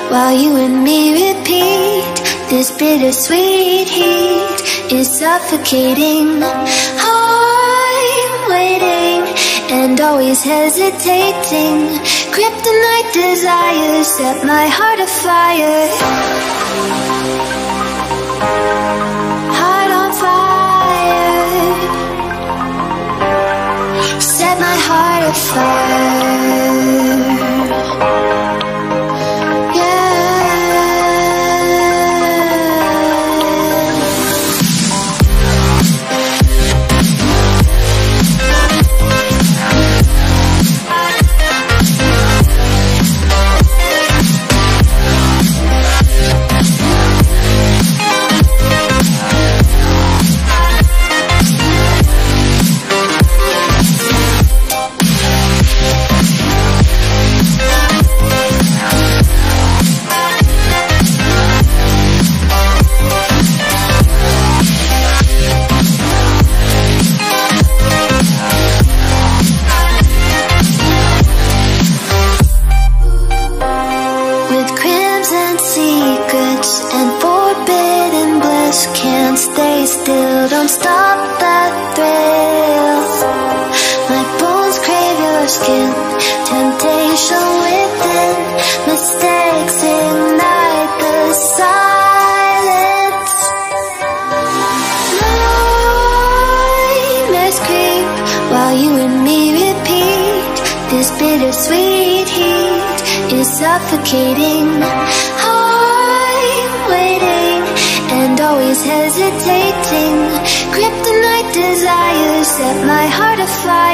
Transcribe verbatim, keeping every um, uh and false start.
while you and me repeat. This bittersweet heat is suffocating. I'm waiting and always hesitating. Kryptonite desires set my heart afire. Heart on fire. Set my heart afire. Still, don't stop that thrill. My bones crave your skin. Temptation within. Mistakes ignite the silence. Nightmares creep while you and me repeat. This bittersweet heat is suffocating. I'm waiting and always hesitating. Kryptonite desires set my heart afire.